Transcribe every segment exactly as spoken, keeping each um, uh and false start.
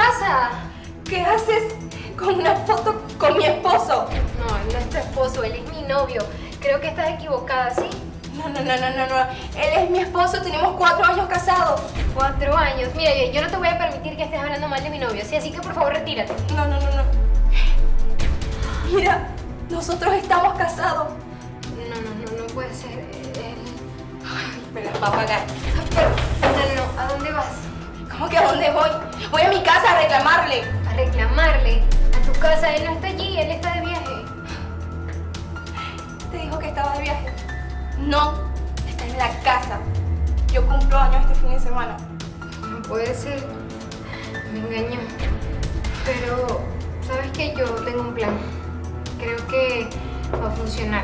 pasa? ¿Qué haces con una foto con mi esposo? No, él no es tu esposo, él es mi novio. Creo que estás equivocada, ¿sí? No, no, no, no, no, no. Él es mi esposo, tenemos cuatro años casados. Cuatro años. Mira, yo, yo no te voy a permitir que estés hablando mal de mi novio, ¿sí? Así que por favor retírate. No, no, no, no. Mira, nosotros estamos casados. No, no, no, no puede ser. Él... Ay, me las va a pagar. Pero, no, no, no, ¿a dónde vas? ¿Cómo que a dónde voy? Voy a mi casa a reclamarle. A reclamarle. A tu casa, él no está allí, él está de viaje. ¿Te dijo que estaba de viaje? No, está en la casa. Yo cumplo años este fin de semana. No puede ser. Me engañó. Pero, ¿sabes qué? Yo tengo un plan. Creo que va a funcionar.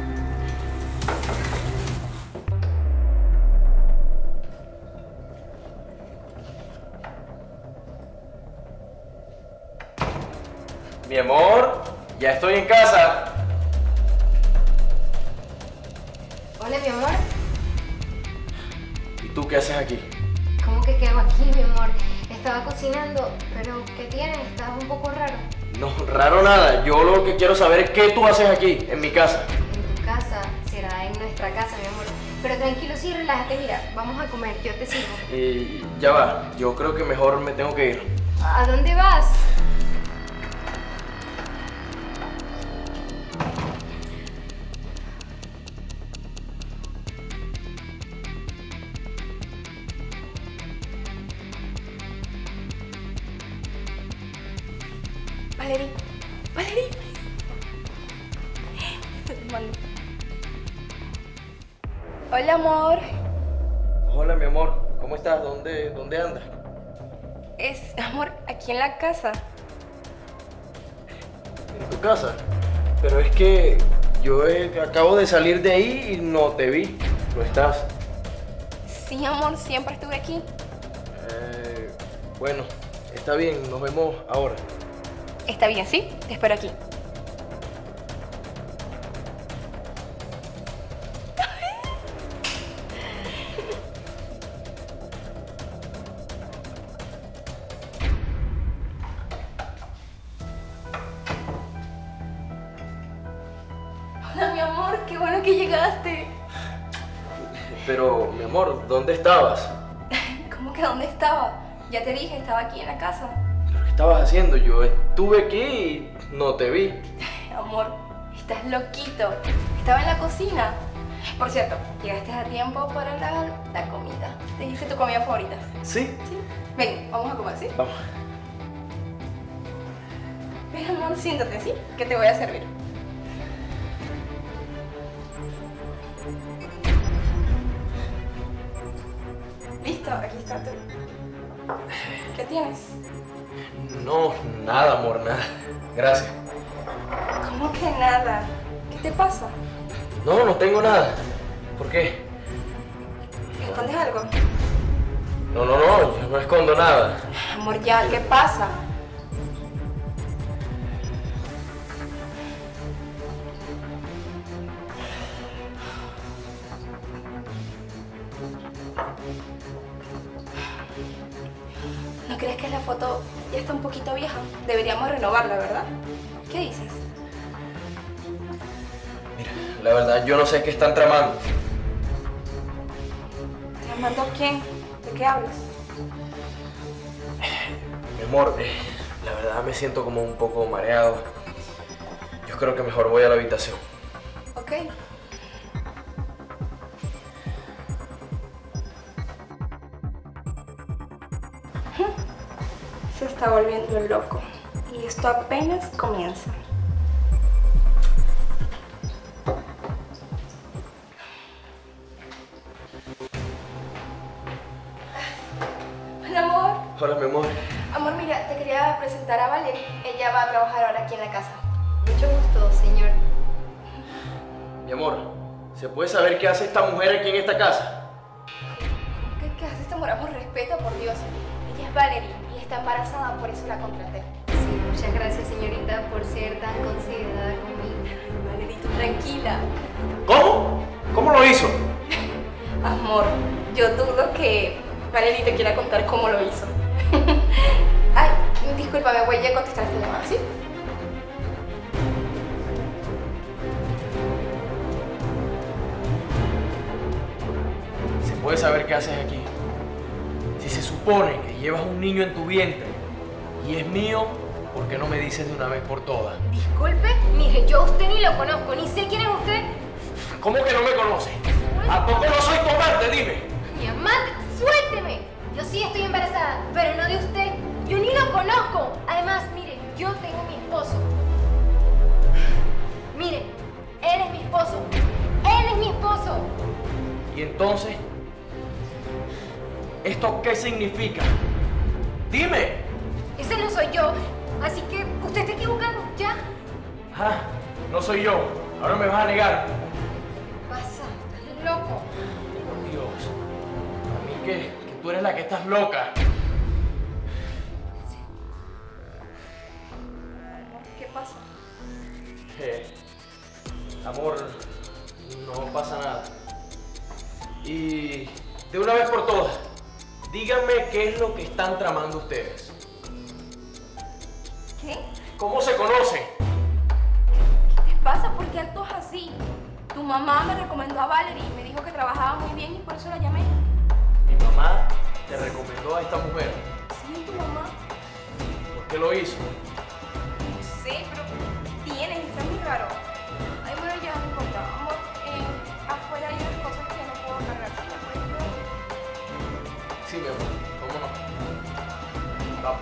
Mi amor, ya estoy en casa. Hola, mi amor. ¿Y tú qué haces aquí? ¿Cómo que qué hago aquí, mi amor? Estaba cocinando, pero ¿qué tienes? Estás un poco raro. No, raro nada. Yo lo que quiero saber es qué tú haces aquí, en mi casa. En tu casa, será en nuestra casa, mi amor. Pero tranquilo, sí, relájate, mira, vamos a comer, yo te sirvo. Y ya va, yo creo que mejor me tengo que ir. ¿A dónde vas? Valerie, Valerie. Estoy llamando. Hola, amor. Hola, mi amor. ¿Cómo estás? ¿Dónde, dónde andas? Es, amor, aquí en la casa. ¿En tu casa? Pero es que yo eh, acabo de salir de ahí y no te vi. ¿No estás? Sí, amor, siempre estuve aquí. Eh, bueno, está bien. Nos vemos ahora. Está bien, ¿sí? Te espero aquí. Hola, mi amor, qué bueno que llegaste. Pero, mi amor, ¿dónde estabas? ¿Cómo que dónde estaba? Ya te dije, estaba aquí en la casa. ¿Pero qué estabas haciendo? Yo estuve aquí y no te vi. Amor, estás loquito. Estaba en la cocina. Por cierto, llegaste a tiempo para la, la comida. Te hice tu comida favorita. ¿Sí? ¿Sí? Ven, vamos a comer, ¿sí? Vamos. Ven, amor, siéntate, ¿sí? Que te voy a servir. Listo, aquí está tú. ¿Qué tienes? No, nada, amor, nada. Gracias. ¿Cómo que nada? ¿Qué te pasa? No, no tengo nada. ¿Por qué? ¿Escondes algo? No, no, no, yo no escondo nada. Amor, ya, ¿qué pasa? ¿No crees que la foto ya está un poquito vieja? Deberíamos renovarla, ¿verdad? ¿Qué dices? Mira, la verdad, yo no sé qué están tramando. ¿Llamando a quién? ¿De qué hablas? Mi amor, eh, la verdad me siento como un poco mareado. Yo creo que mejor voy a la habitación. Ok. Se está volviendo loco. Y esto apenas comienza. Hola, amor. Hola, mi amor. Amor, mira, te quería presentar a Valerie. Ella va a trabajar ahora aquí en la casa. Mucho gusto, señor. Mi amor, ¿se puede saber qué hace esta mujer aquí en esta casa? ¿Qué, qué hace esta mujer? Por respeto, por Dios. Ella es Valerie y está embarazada, por eso la contraté. Sí, muchas gracias, señorita, por ser tan considerada conmigo. Valerie, tú tranquila. ¿Cómo? ¿Cómo lo hizo? Amor, yo dudo que Valerie te quiera contar cómo lo hizo. Ay, Discúlpame, voy a contestar esta llamada, ¿sí? ¿Se puede saber qué haces aquí? Si se supone que llevas un niño en tu vientre y es mío, ¿por qué no me dices de una vez por todas? Disculpe, mire, yo a usted ni lo conozco, ni sé quién es usted. ¿Cómo que no me conoces? ¿A poco no soy tu amante? Dime. Mi amante, suélteme. Yo sí estoy embarazada, pero no de usted. Yo ni lo conozco. Además, mire, yo tengo mi esposo. Mire, él es mi esposo. Él es mi esposo. ¿Y entonces? ¿Esto qué significa? Dime. Ese no soy yo. Así que usted está equivocado, ¿ya? Ah, no soy yo. Ahora me vas a negar. ¿Qué pasa? Estás loco. Por Dios. A mí que, que tú eres la que estás loca. ¿Qué pasa? Eh, amor, no pasa nada. Y de una vez por todas, díganme qué es lo que están tramando ustedes. ¿Qué? ¿Cómo se conocen? ¿Qué te pasa? ¿Por qué actúas así? Tu mamá me recomendó a Valerie y me dijo que trabajaba muy bien y por eso la llamé. Mi mamá te recomendó a esta mujer. Sí, tu mamá. ¿Por qué lo hizo? No sé, pero ¿qué tienes? Está muy raro. Ay, bueno, ya no importa. Amor, eh, afuera hay unas cosas que no puedo cargar. ¿Sí me puedes ayudar? Sí, mi amor, ¿cómo no? Vamos.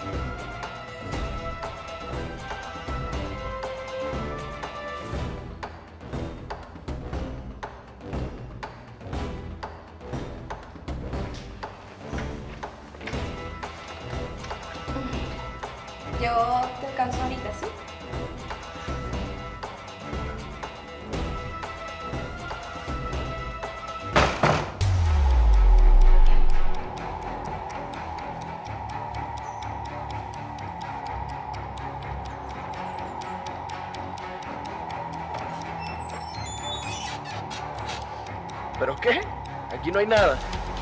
Yo te alcanzo ahorita, ¿sí? ¿Pero qué? Aquí no hay nada.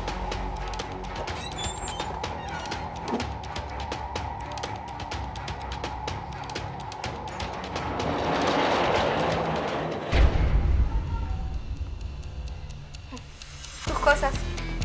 Tus cosas.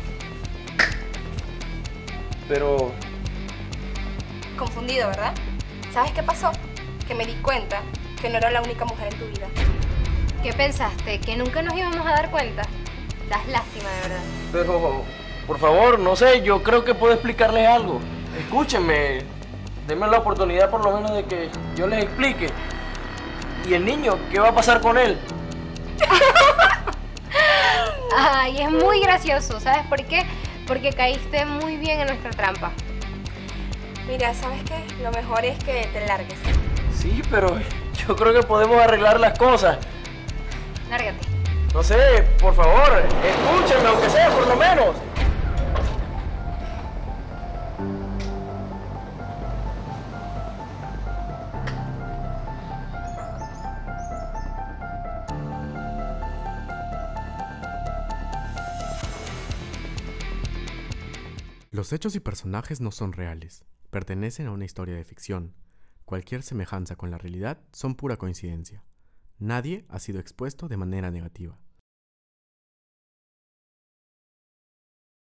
Pero... Confundido, ¿verdad? ¿Sabes qué pasó? Que me di cuenta que no era la única mujer en tu vida. ¿Qué pensaste? ¿Que nunca nos íbamos a dar cuenta? Das lástima, de verdad. Pero, por favor, no sé, yo creo que puedo explicarles algo. Escúchenme, denme la oportunidad por lo menos de que yo les explique. ¿Y el niño? ¿Qué va a pasar con él? Ay, es muy gracioso, ¿sabes por qué? Porque caíste muy bien en nuestra trampa. Mira, ¿sabes qué? Lo mejor es que te largues. Sí, pero yo creo que podemos arreglar las cosas. Lárgate. No sé, por favor, escúchenme, aunque sea por lo menos. Los hechos y personajes no son reales, pertenecen a una historia de ficción. Cualquier semejanza con la realidad son pura coincidencia. Nadie ha sido expuesto de manera negativa.